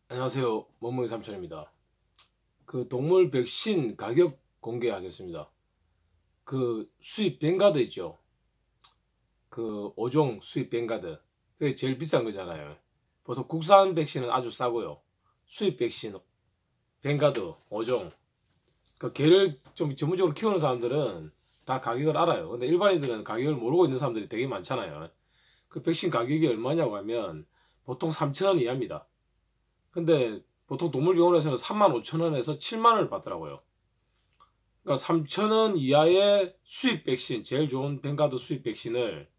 안녕하세요. 몸무게 삼촌입니다. 그 동물 백신 가격 공개하겠습니다. 그 수입 뱅가드 있죠. 그 5종 수입 뱅가드. 그게 제일 비싼 거잖아요. 보통 국산 백신은 아주 싸고요. 수입 백신 뱅가드 5종. 그 개를 좀 전문적으로 키우는 사람들은 다 가격을 알아요. 근데 일반인들은 가격을 모르고 있는 사람들이 되게 많잖아요. 그 백신 가격이 얼마냐고 하면 보통 3,000원 이하입니다. 근데 보통 동물병원에서는 35,000원에서 7만원을 받더라고요. 그러니까 3,000원 이하의 수입 백신, 제일 좋은 뱅가드 수입 백신을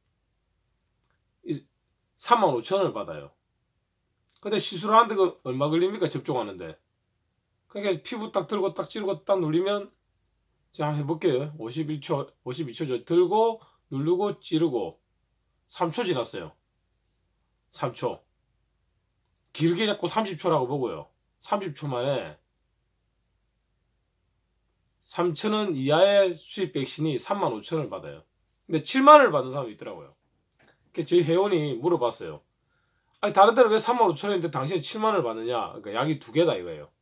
35,000원을 받아요. 근데 시술하는데 그 얼마 걸립니까? 접종하는데. 그러니까 피부 딱 들고 딱 찌르고 딱 눌리면, 제가 한번 해볼게요. 52초 들고 누르고 찌르고 3초 지났어요. 3초. 길게 잡고 30초라고 보고요. 30초 만에 3,000원 이하의 수입 백신이 35,000원을 받아요. 근데 7만원을 받는 사람이 있더라고요. 저희 회원이 물어봤어요. 아니 다른 데는 왜 35,000원인데 당신이 7만원을 받느냐. 그러니까 약이 두 개다 이거예요.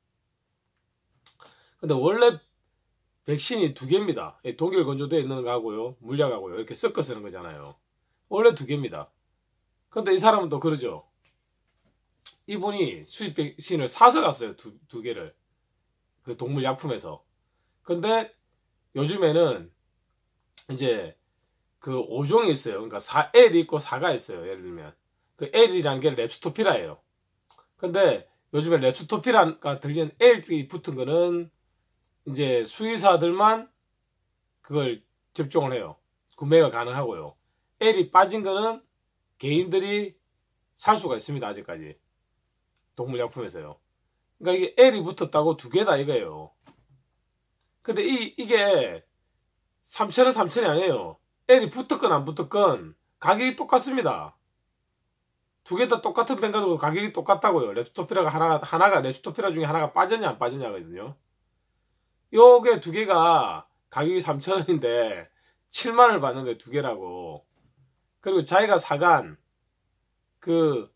근데 원래 백신이 두 개입니다. 독일 건조되어 있는 거하고요, 물약하고요, 이렇게 섞어 쓰는 거잖아요. 원래 두 개입니다. 근데 이 사람은 또 그러죠. 이분이 수입 백신을 사서 갔어요. 두 개를. 그 동물약품에서. 근데 요즘에는 이제 그 5종이 있어요. 그러니까 L이 있고 4가 있어요. 예를 들면 그 L이라는 게 랩스토피라예요. 근데 요즘에 랩스토피라가 들리는 L이 붙은 거는 이제 수의사들만 그걸 접종을 해요. 구매가 가능하고요. L이 빠진 거는 개인들이 살 수가 있습니다. 아직까지 동물약품에서요. 그러니까 이게 L이 붙었다고 두 개다 이거예요. 근데 이게 3,000원 3,000원이 아니에요. L이 붙었건 안 붙었건 가격이 똑같습니다. 두 개 다 똑같은 뱅가드고 가격이 똑같다고요. 랩스토피라가 하나가 랩스토피라 중에 하나가 빠졌냐 안 빠졌냐거든요. 요게 두 개가 가격이 3,000원인데 7만원을 받는 게 두 개라고. 그리고 자기가 사간 그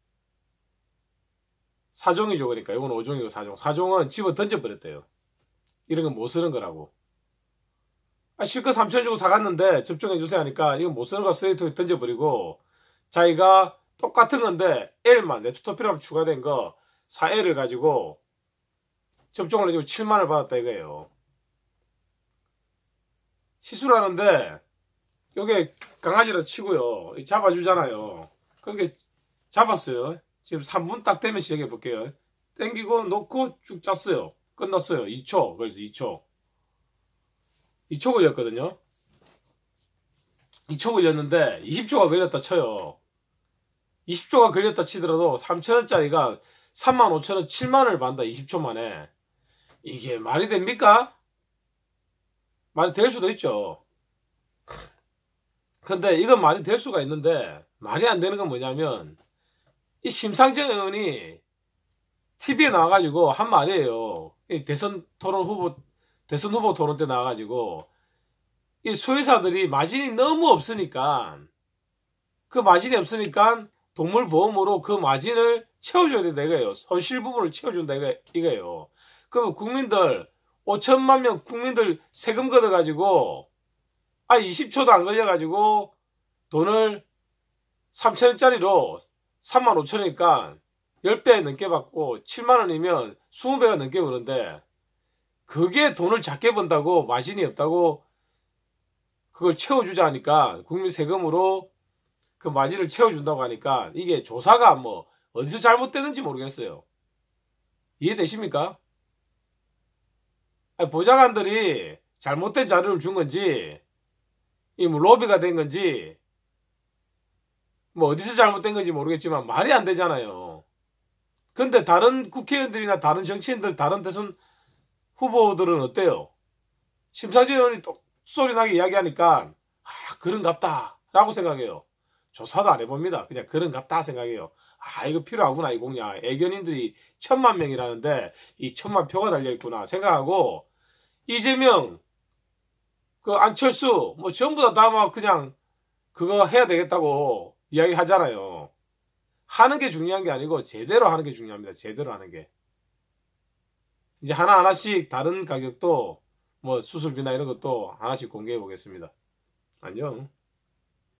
4종이죠. 그러니까 이건 5종이고 4종. 4종은 집어 던져버렸대요. 이런 건 못 쓰는 거라고. 실컷 3,000원 주고 사갔는데 접종해주세요 하니까 이건 못 쓰는 거 쓰레기통에 던져버리고, 자기가 똑같은 건데 L만 랩스토피라면 추가된 거 4L을 가지고 접종을 해주고 7만원을 받았다 이거예요. 시술하는데 요게 강아지라 치고요, 잡아주잖아요. 그렇게 잡았어요. 지금 3분 딱 되면 시작해 볼게요. 땡기고 놓고 쭉 짰어요. 끝났어요. 2초. 그래서 2초 걸렸거든요. 2초 걸렸는데 20초가 걸렸다 쳐요. 20초가 걸렸다 치더라도 3,000원짜리가 35,000원 7만원을 받는다. 20초 만에. 이게 말이 됩니까? 말이 될 수도 있죠. 근데 이건 말이 될 수가 있는데 말이 안 되는 건 뭐냐면, 이 심상정 의원이 TV에 나와가지고 한 말이에요. 이 대선 후보 토론 때 나와가지고 이 수의사들이 마진이 너무 없으니까, 그 마진이 없으니까 동물보험으로 그 마진을 채워줘야 된다 이거예요. 손실 부분을 채워준다 이거예요. 그럼 국민들 5천만 명 국민들 세금 걷어가지고 20초도 안 걸려가지고 돈을 3,000원짜리로 35,000원이니까 10배 넘게 받고 7만원이면 20배가 넘게 버는데, 그게 돈을 작게 번다고 마진이 없다고 그걸 채워주자 하니까, 국민 세금으로 그 마진을 채워준다고 하니까, 이게 조사가 뭐 어디서 잘못되는지 모르겠어요. 이해되십니까? 보좌관들이 잘못된 자료를 준 건지, 이 뭐 로비가 된 건지, 뭐 어디서 잘못된 건지 모르겠지만 말이 안 되잖아요. 근데 다른 국회의원들이나 다른 정치인들, 다른 대선 후보들은 어때요? 심사진 의원이 똑소리 나게 이야기하니까 그런갑다 라고 생각해요. 조사도 안 해봅니다. 그냥 그런갑다 생각해요. 이거 필요하구나 이 공약. 애견인들이 1,000만 명이라는데 이 1,000만 표가 달려있구나 생각하고, 이재명, 그 안철수 뭐 전부 다 막 그냥 그거 해야 되겠다고 이야기 하잖아요. 하는 게 중요한 게 아니고 제대로 하는 게 중요합니다. 제대로 하는 게. 이제 하나하나씩 다른 가격도 뭐 수술비나 이런 것도 하나씩 공개해 보겠습니다. 안녕.